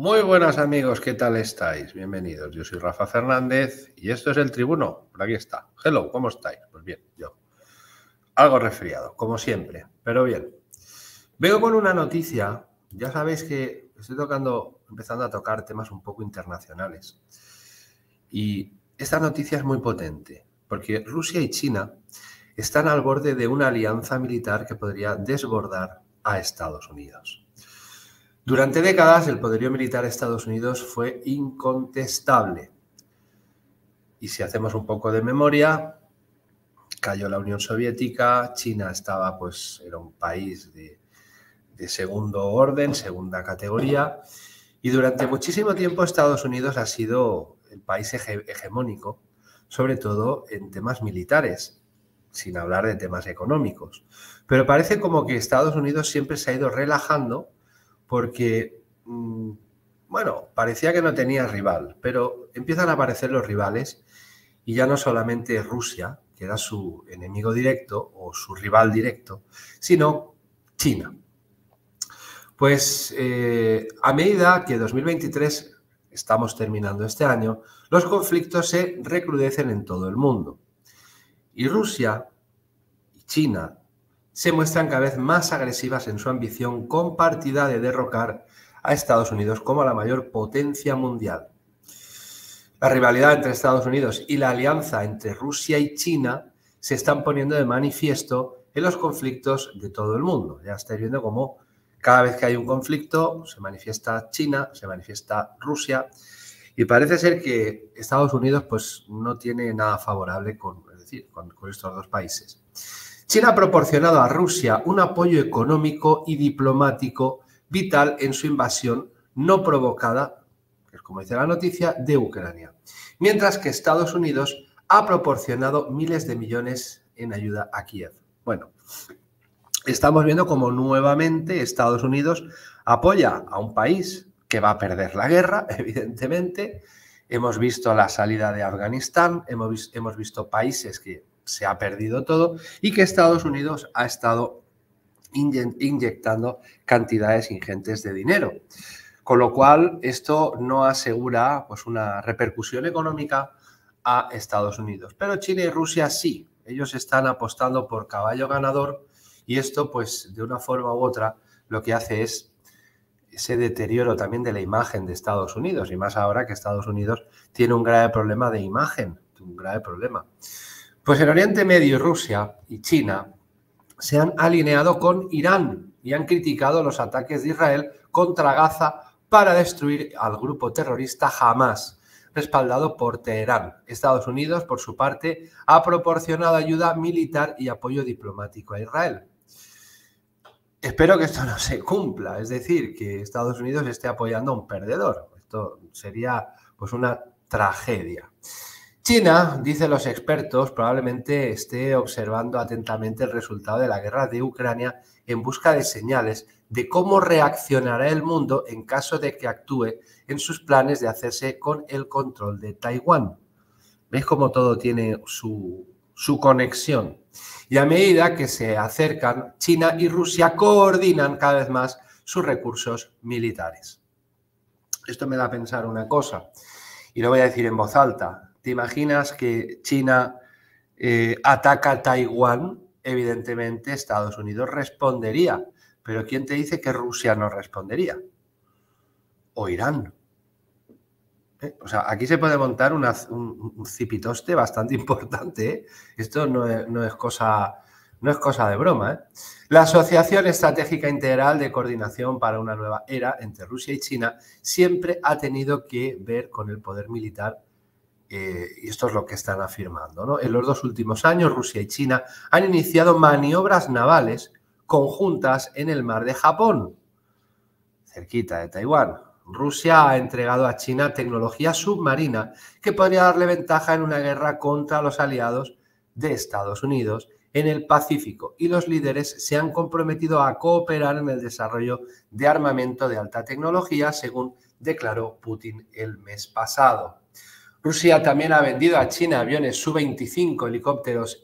Muy buenas amigos, ¿qué tal estáis? Bienvenidos, yo soy Rafa Fernández y esto es El Tribuno, por aquí está. Hello, ¿cómo estáis? Pues bien, yo. Algo resfriado, como siempre, pero bien. Vengo con una noticia, ya sabéis que estoy empezando a tocar temas un poco internacionales. Y esta noticia es muy potente, porque Rusia y China están al borde de una alianza militar que podría desbordar a Estados Unidos. Durante décadas, el poderío militar de Estados Unidos fue incontestable. Y si hacemos un poco de memoria, cayó la Unión Soviética, China era un país de segundo orden, segunda categoría, y durante muchísimo tiempo Estados Unidos ha sido el país hegemónico, sobre todo en temas militares, sin hablar de temas económicos. Pero parece como que Estados Unidos siempre se ha ido relajando porque, bueno, parecía que no tenía rival, pero empiezan a aparecer los rivales y ya no solamente Rusia, que era su enemigo directo o su rival directo, sino China. Pues a medida que 2023 estamos terminando este año, los conflictos se recrudecen en todo el mundo. Y Rusia y China se muestran cada vez más agresivas en su ambición compartida de derrocar a Estados Unidos como la mayor potencia mundial. La rivalidad entre Estados Unidos y la alianza entre Rusia y China se están poniendo de manifiesto en los conflictos de todo el mundo. Ya estáis viendo cómo cada vez que hay un conflicto se manifiesta China, se manifiesta Rusia y parece ser que Estados Unidos pues, no tiene nada favorable con estos dos países. China ha proporcionado a Rusia un apoyo económico y diplomático vital en su invasión no provocada, que es como dice la noticia, de Ucrania. Mientras que Estados Unidos ha proporcionado miles de millones en ayuda a Kiev. Bueno, estamos viendo cómo nuevamente Estados Unidos apoya a un país que va a perder la guerra, evidentemente. Hemos visto la salida de Afganistán, hemos visto países que se ha perdido todo y que Estados Unidos ha estado inyectando cantidades ingentes de dinero. Con lo cual, esto no asegura pues, una repercusión económica a Estados Unidos. Pero China y Rusia sí. Ellos están apostando por caballo ganador y esto, pues, de una forma u otra, lo que hace es ese deterioro también de la imagen de Estados Unidos, y más ahora que Estados Unidos tiene un grave problema de imagen, un grave problema. Pues en Oriente Medio, Rusia y China se han alineado con Irán y han criticado los ataques de Israel contra Gaza para destruir al grupo terrorista Hamas, respaldado por Teherán. Estados Unidos, por su parte, ha proporcionado ayuda militar y apoyo diplomático a Israel. Espero que esto no se cumpla, es decir, que Estados Unidos esté apoyando a un perdedor. Esto sería pues una tragedia. China, dicen los expertos, probablemente esté observando atentamente el resultado de la guerra de Ucrania en busca de señales de cómo reaccionará el mundo en caso de que actúe en sus planes de hacerse con el control de Taiwán. ¿Veis cómo todo tiene su conexión? Y a medida que se acercan, China y Rusia coordinan cada vez más sus recursos militares. Esto me da a pensar una cosa, y lo voy a decir en voz alta. ¿Te imaginas que China ataca Taiwán? Evidentemente Estados Unidos respondería, pero ¿quién te dice que Rusia no respondería? O Irán. O sea, aquí se puede montar un cipitoste bastante importante, ¿eh? Esto no es cosa de broma, ¿eh? La Asociación Estratégica Integral de Coordinación para una Nueva Era entre Rusia y China siempre ha tenido que ver con el poder militar y esto es lo que están afirmando, ¿no? En los 2 últimos años, Rusia y China han iniciado maniobras navales conjuntas en el mar de Japón, cerquita de Taiwán. Rusia ha entregado a China tecnología submarina que podría darle ventaja en una guerra contra los aliados de Estados Unidos en el Pacífico, y los líderes se han comprometido a cooperar en el desarrollo de armamento de alta tecnología, según declaró Putin el mes pasado. Rusia también ha vendido a China aviones Su-25, helicópteros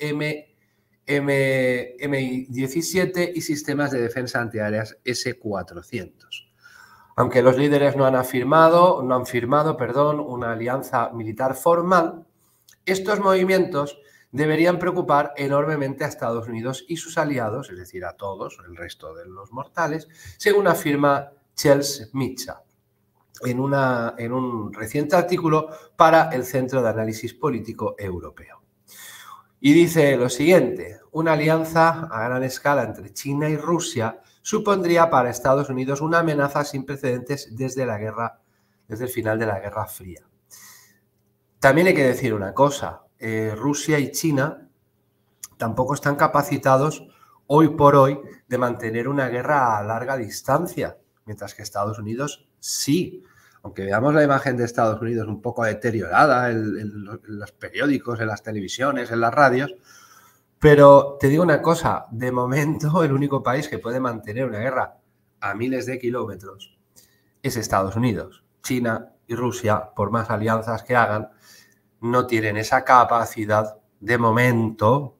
Mi-17 y sistemas de defensa antiaéreas S-400. Aunque los líderes no han firmado, una alianza militar formal, estos movimientos deberían preocupar enormemente a Estados Unidos y sus aliados, es decir, a todos, el resto de los mortales, según afirma Charles Michel en un reciente artículo para el Centro de Análisis Político Europeo. Y dice lo siguiente: una alianza a gran escala entre China y Rusia supondría para Estados Unidos una amenaza sin precedentes desde el final de la Guerra Fría. También hay que decir una cosa: Rusia y China tampoco están capacitados hoy por hoy de mantener una guerra a larga distancia, mientras que Estados Unidos sí. Aunque veamos la imagen de Estados Unidos un poco deteriorada en los periódicos, en las televisiones, en las radios, pero te digo una cosa: de momento el único país que puede mantener una guerra a miles de kilómetros es Estados Unidos. China y Rusia, por más alianzas que hagan, no tienen esa capacidad de momento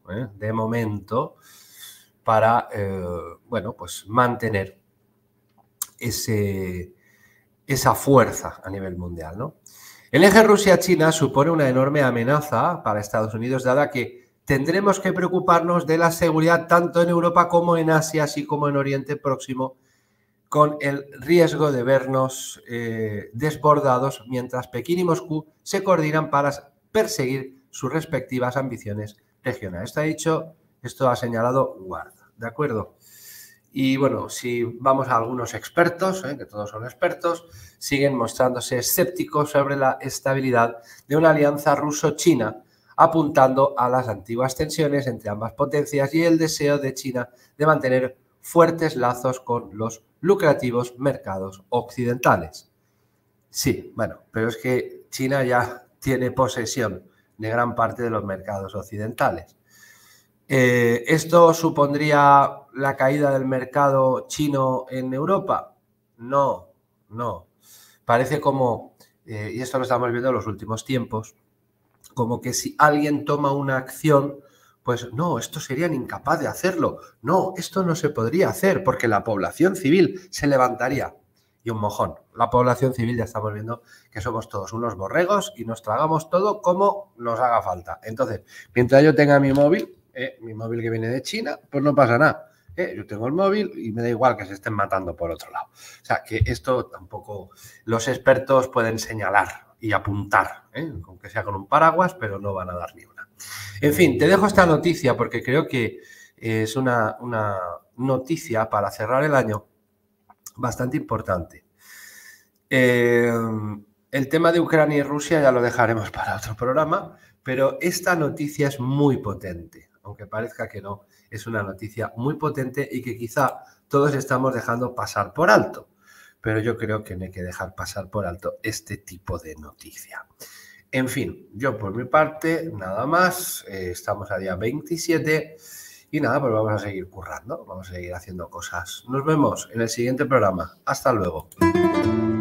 para pues mantener esa fuerza a nivel mundial, ¿no? El eje Rusia-China supone una enorme amenaza para Estados Unidos, dada que tendremos que preocuparnos de la seguridad tanto en Europa como en Asia, así como en Oriente Próximo, con el riesgo de vernos desbordados mientras Pekín y Moscú se coordinan para perseguir sus respectivas ambiciones regionales. Esto ha señalado Ward, ¿de acuerdo? Y bueno, si vamos a algunos expertos, que todos son expertos, siguen mostrándose escépticos sobre la estabilidad de una alianza ruso-china, apuntando a las antiguas tensiones entre ambas potencias y el deseo de China de mantener fuertes lazos con los lucrativos mercados occidentales. Sí, bueno, pero es que China ya tiene posesión de gran parte de los mercados occidentales. ¿Esto supondría la caída del mercado chino en Europa? No. Parece como, y esto lo estamos viendo en los últimos tiempos, como que si alguien toma una acción, pues no, estos serían incapaces de hacerlo. No, esto no se podría hacer porque la población civil se levantaría. Y un mojón. La población civil ya estamos viendo que somos todos unos borregos y nos tragamos todo como nos haga falta. Entonces, mientras yo tenga mi móvil que viene de China, pues no pasa nada. Yo tengo el móvil y me da igual que se estén matando por otro lado. O sea, que esto tampoco los expertos pueden señalar y apuntar, aunque sea con un paraguas, pero no van a dar ni una. En fin, te dejo esta noticia porque creo que es una noticia para cerrar el año bastante importante. El tema de Ucrania y Rusia ya lo dejaremos para otro programa, pero esta noticia es muy potente, aunque parezca que no, es una noticia muy potente y que quizá todos estamos dejando pasar por alto, pero yo creo que no hay que dejar pasar por alto este tipo de noticia. En fin, yo por mi parte, nada más, estamos a día 27 y nada, pues vamos a seguir currando, vamos a seguir haciendo cosas. Nos vemos en el siguiente programa. Hasta luego.